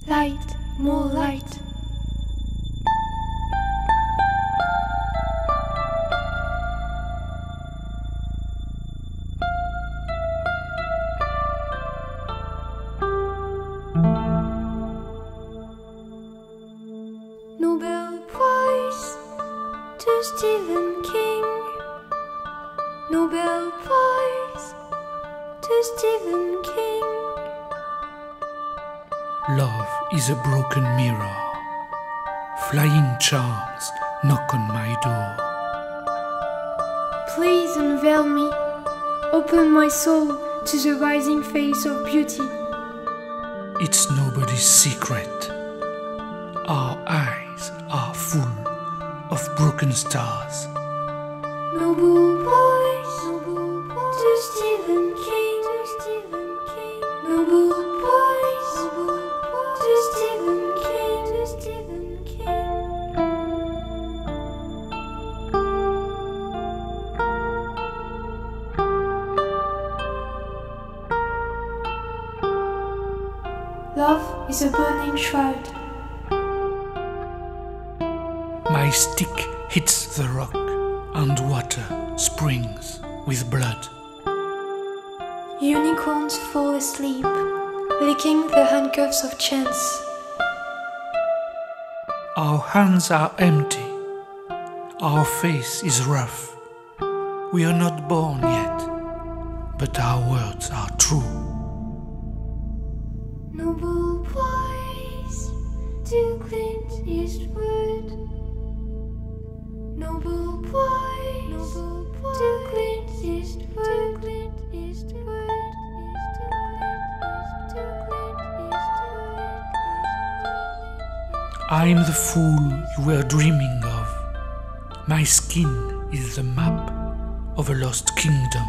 Light, more light. Nobel Prize to Stephen King. Nobel Prize to Stephen King. Love is a broken mirror. Flying charms knock on my door. Please unveil me. Open my soul to the rising face of beauty. It's nobody's secret. Our eyes are full of broken stars. Nobel Prize to Stephen King. Nobel Prize to Stephen King. Love is a burning shroud. My stick hits the rock, and water springs with blood. Unicorns fall asleep, licking the handcuffs of chance. Our hands are empty. Our face is rough. We are not born yet, but our words are true. Nobel Prize to Clint Eastwood. Nobel Prize to Clint Eastwood. I'm the fool you were dreaming of. My skin is the map of a lost kingdom.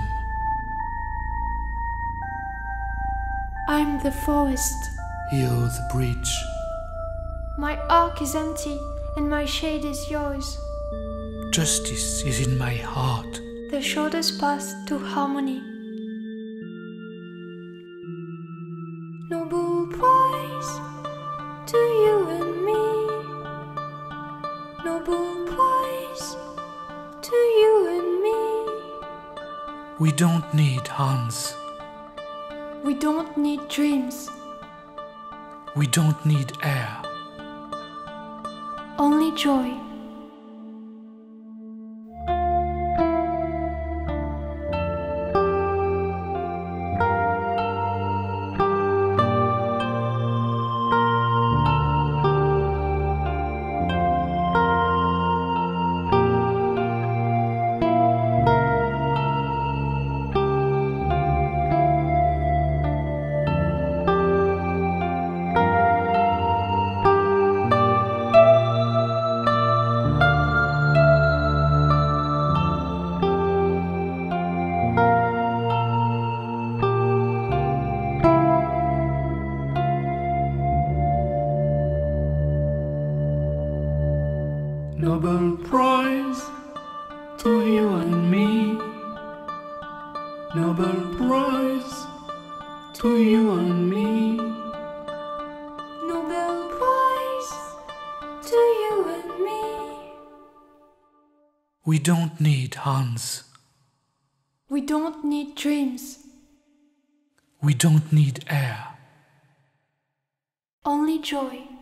I'm the forest. You're the bridge. My arc is empty and my shade is yours. Justice is in my heart. The shortest path to harmony. Nobel Prize to you and me. Nobel Prize to you and me. We don't need hands. We don't need dreams. We don't need air. Only joy. Nobel Prize to you and me. Nobel Prize to you and me. Nobel Prize to you and me. We don't need hands. We don't need dreams. We don't need air. Only joy.